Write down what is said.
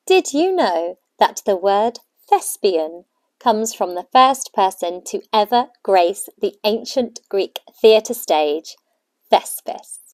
Did you know that the word Thespian comes from the first person to ever grace the ancient Greek theatre stage, Thespis?